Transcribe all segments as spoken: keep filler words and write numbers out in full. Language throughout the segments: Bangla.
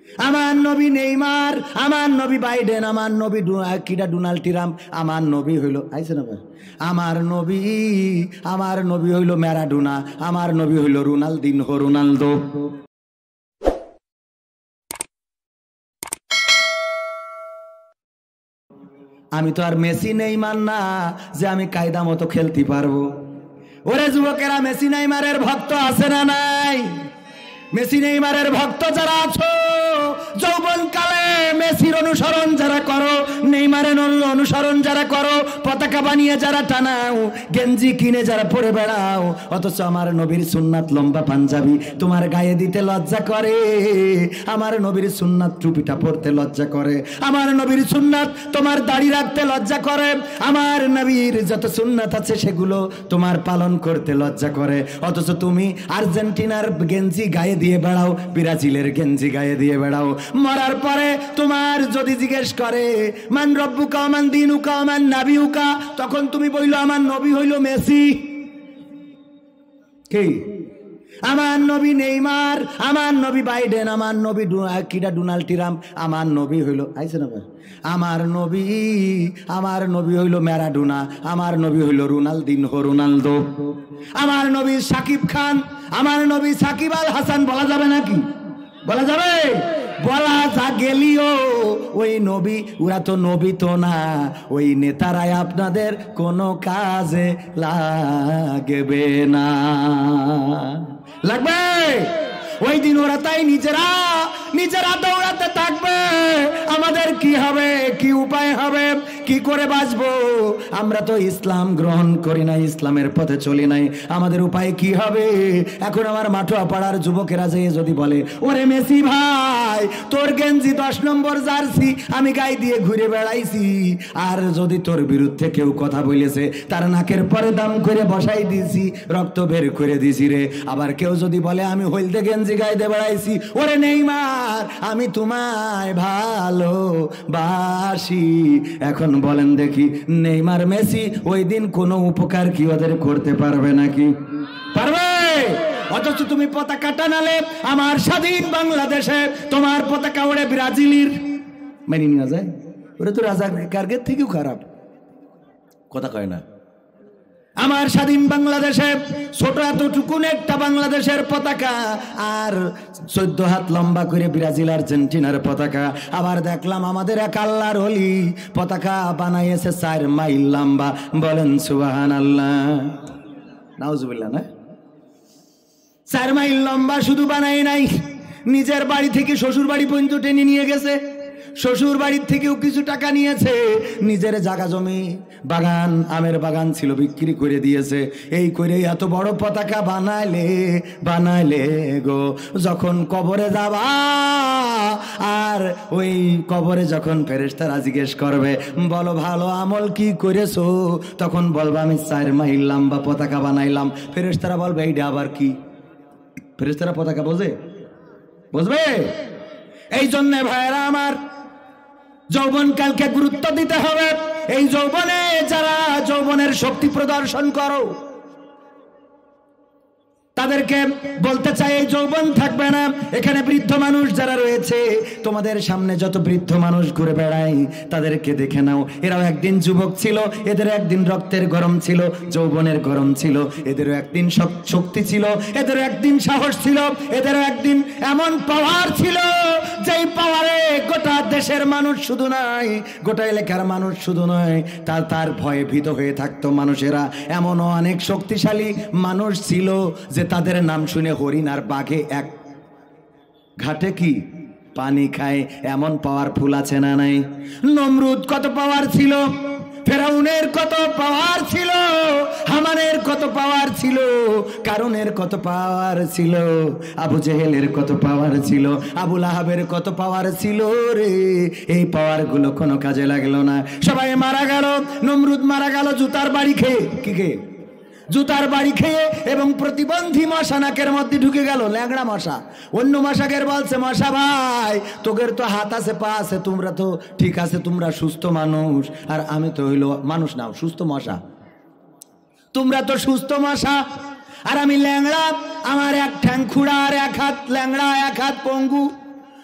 আমার নবী নেইমার, আমার নবী বাইডেন, আমার নবী কিটা ডোনাল্ড ট্রাম্প, আমার নবী হইল আইছে না ভাই, আমার নবী আমার নবী হইল ম্যারাডোনা, আমার নবী হইল রোনালদিনহো, রোনালদো। আমি তো আর মেসি নেইমার না যে আমি কায়দা মতো খেলতে পারবো। ওরে যুবকেরা, মেসি নেইমারের ভক্ত আছে না নাই? মেসি নেইমারের ভক্ত যারা আছো, যৌবন কালে মেসির অনুসরণ যারা করো, নেইমারের অনুসরণ যারা করো, পতাকা বানিয়ে যারা টানাও, গেঞ্জি কিনে যারা পরে বেড়াও, অথচ আমার নবীর সুন্নাত লম্বা পাঞ্জাবি তোমার গায়ে দিতে লজ্জা করে, আমার নবীর সুন্নাত টুপিটা পরতে লজ্জা করে, আমার নবীর সুন্নাত তোমার দাড়ি রাখতে লজ্জা করে, আমার নবীর যত সুন্নাত আছে সেগুলো তোমার পালন করতে লজ্জা করে, অথচ তুমি আর্জেন্টিনার গেঞ্জি গায়ে দিয়ে বেড়াও, ব্রাজিলের গেঞ্জি গায়ে দিয়ে বেড়াও। মরার পরে তোমার যদি জিজ্ঞেস করে মান রব্বুকা মান দীনুকা মান নাবিউকা, তখন তুমি বইলো আমার নবী হইল মেসি। কি? আমার নবী নেইমার, আমার নবী বাইডেন, আমার নবী কিটা ডোনাল্ড ট্রাম্প, আমার নবী হইল আইছে না ভাই, আমার নবী আমার নবী হইল ম্যারাডোনা, আমার নবী হইল রোনালদিনহো, রোনালদো। আমার নবী সাকিব খান, আমার নবী সাকিব আল হাসান বলা যাবে নাকি? বলা যাবে? বলা যা গেলিও ওই নবী, ওরা তো নবী তো না, ওই নেতারাই আপনাদের কোনো কাজে লাগবে না। লাগবে? ওই দিন ওরা তাই নিজেরা নিজেরা দৌড়াতে থাকবে, আমাদের কি হবে, কি উপায় হবে, কি করে বাঁচবো? আমরা তো ইসলাম গ্রহণ করি নাই, ইসলামের পথে চলি নাই, আমাদের উপায় কি হবে? এখন আমার মাঠুয়া পাড়ার যুবকেরা যে যদি বলে ওরে মেসি ভাই তোর গেঞ্জি দশ নম্বর জার্সি আমি গায়ে দিয়ে ঘুরে বেড়াইছি, আর যদি তোর বিরুদ্ধে কেউ কথা বলেছে তার নাকের পরে দাম করে বসাই দিয়েছি, রক্ত বের করে দিছি রে। আবার কেউ যদি বলে আমি হলদে গেঞ্জি গায়ে দিয়ে বেড়াইছি, ওরে নেইমার আমি তোমায় ভালোবাসি। এখন বলেন দেখি নেইমার মেসি ওই দিন কোনো উপকার কি ওদের করতে পারবে নাকি? পারবে? অথচ তুমি পতাকা টানালে আমার স্বাধীন বাংলাদেশে তোমার পতাকা ওড়ে ব্রাজিলের, মেনে নিয়ে যায়, ওরা তো রাজা কার্গের থেকেও খারাপ, কথা কয় না। আমার স্বাধীন বাংলাদেশে ছোট এতটুকুন একটা বাংলাদেশের পতাকা, আর চোদ্দ হাত লম্বা করে ব্রাজিল আর্জেন্টিনার পতাকা। আবার দেখলাম আমাদের এক আল্লাহর ওলি পতাকা বানাইয়েছে চার মাইল লম্বা, বলেন সুবহানাল্লাহ, নাউজুবিল্লাহ। না, চার মাইল লম্বা শুধু বানাই নাই, নিজের বাড়ি থেকে শ্বশুর বাড়ি পর্যন্ত টেনে নিয়ে গেছে, শ্বশুর বাড়ির থেকেও কিছু টাকা নিয়েছে, নিজের জায়গা জমি বাগান আমের বাগান ছিল বিক্রি করে দিয়েছে। এই করে এত বড় পতাকা বানাইলে বানাইলে গো যখন কবরে যাবা, আর ওই কবরে যখন ফেরেশতারা জিজ্ঞেস করবে বলো ভালো আমল কি করেছো, তখন বলবা আমি চার মাইল লম্বা পতাকা বানাইলাম। ফেরেশতারা বলবে এইটা আবার কি? ফেরেশতারা পতাকা বোঝে? বুঝবে? এই জন্য ভাইরা আমার, যৌবনকালকে গুরুত্ব দিতে হবে। এই যৌবনে যারা যৌবনের শক্তি প্রদর্শন করো তাদেরকে বলতে চাই এই যৌবন থাকবে না। এখানে বৃদ্ধ মানুষ যারা রয়েছে, তোমাদের সামনে যত বৃদ্ধ মানুষ ঘুরে বেড়ায় তাদেরকে দেখে নাও, এরাও একদিন যুবক ছিল, এদের একদিন রক্তের গরম ছিল, যৌবনের গরম ছিল, এদেরও একদিন শক্তি ছিল, এদেরও একদিন সাহস ছিল, এদেরও একদিন এমন পাওয়ার ছিল যেই পাওয়ারে গোটা দেশের মানুষ শুধু নয়, গোটা এলাকার মানুষ শুধু নয়, তার তার ভয়ে ভীত হয়ে থাকতো মানুষেরা। এমনও অনেক শক্তিশালী মানুষ ছিল যে তাদের নাম শুনে হরিণ আর বাঘে এক ঘাটে কি পানি খায়, এমন পাওয়ারফুল আছে না নাই? নমরুদ কত পাওয়ার ছিল, ফেরাউনের কত পাওয়ার ছিল, হামানের কত পাওয়ার ছিল, কারুনের কত পাওয়ার ছিল, আবু জেহেলের কত পাওয়ার ছিল, আবু লাহাবের কত পাওয়ার ছিল রে। এই পাওয়ার গুলো কোনো কাজে লাগলো না, সবাই মারা গেল। নমরুদ মারা গেল জুতার বাড়ি খেয়ে, কি খেয়ে? জুতার বাড়ি খেয়ে, এবং প্রতিবন্ধী মশা নাকের মধ্যে ঢুকে গেল, ল্যাংড়া মশা। অন্য মশাকের বলছে মশা ভাই তোদের তো হাত আছে পা আছে, তোমরা তো ঠিক আছে, তোমরা সুস্থ মানুষ, আর আমি তো হইলো মানুষ নাও সুস্থ মশা, তোমরা তো সুস্থ মশা আর আমি ল্যাংড়া, আমার এক ঠ্যাং খুঁড়া আর এক হাত ল্যাংড়া এক হাত পঙ্গু,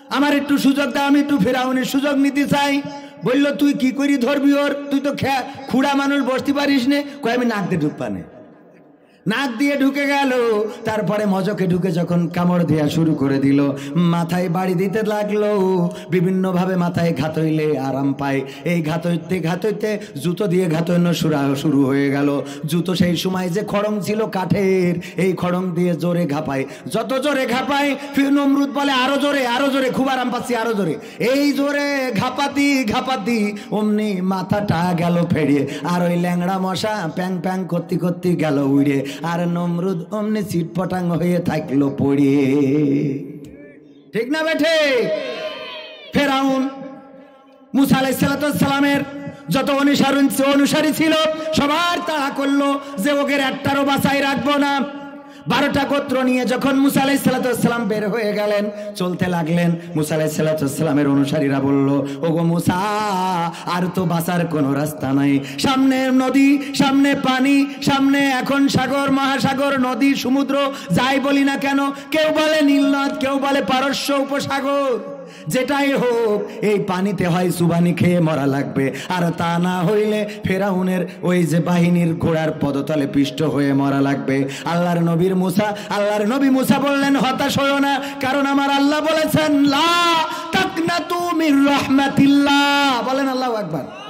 আমার একটু সুযোগ দাও, আমি একটু ফেরাউনের সুযোগ নিতে চাই। বললো তুই কি করি ধরবি ওর, তুই তো খুড়া মানুষ বসতে পারিস নে। কয় আমি নাক দিয়ে ঢুকপানে, নাক দিয়ে ঢুকে গেল। তারপরে মজকে ঢুকে যখন কামড় দেওয়া শুরু করে দিল, মাথায় বাড়ি দিতে লাগলো। বিভিন্নভাবে মাথায় ঘাত হইলে আরাম পায়, এই ঘাত হইতে ঘাত হইতে জুতো দিয়ে ঘাতন্য শুরু হয়ে গেল। জুতো সেই সময় যে খড়ং ছিল কাঠের, এই খড়ং দিয়ে জোরে ঘাপায়। যত জোরে ঘাপায় নমরুদ বলে আরো জোরে আরো জোরে, খুব আরাম পাচ্ছি আরো জোরে। এই জোরে ঘাপাতি ঘাপাতি অমনি মাথাটা গেল ফেড়িয়ে, আর ওই ল্যাংড়া মশা প্যাং প্যাং করতে করতে গেল উড়ে, আর নমরুদ অমনি চিটপটাং হয়ে থাকলো পড়িয়ে। ঠিক না বেঠে? ফেরাউন মুসা আলাইহিস সালামের যত অনুসারী অনুসারী ছিল সবার তাড়া করলো যে ওকে একটারও বাঁচাই রাখবো না। বারোটা গোত্র নিয়ে যখন মুসা আলাইহিস সালাম বের হয়ে গেলেন, চলতে লাগলেন, মুসা আলাইহিস সালামের অনুসারীরা বলল, ওগো মুসা, আর তো বাঁচার কোনো রাস্তা নাই। সামনে নদী, সামনে পানি, সামনে এখন সাগর, মহাসাগর, নদী, সমুদ্র, যাই বলি না কেন, কেউ বলে নীলনদ, কেউ বলে পারস্য উপসাগর, যেটাই হোক এই পানিতে হয় সুবানি খেয়ে মরা লাগবে, আর তা না হইলে ফেরাউনের ওই যে বাহিনীর ঘোড়ার পদতলে পিষ্ট হয়ে মরা লাগবে। আল্লাহর নবীর মুসা আল্লাহর নবী মুসা বললেন, হতাশ হয়ো না, কারণ আমার আল্লাহ বলেছেন লা তাকনাতু মির রাহমাতিল্লাহ। বলেন আল্লাহু আকবার।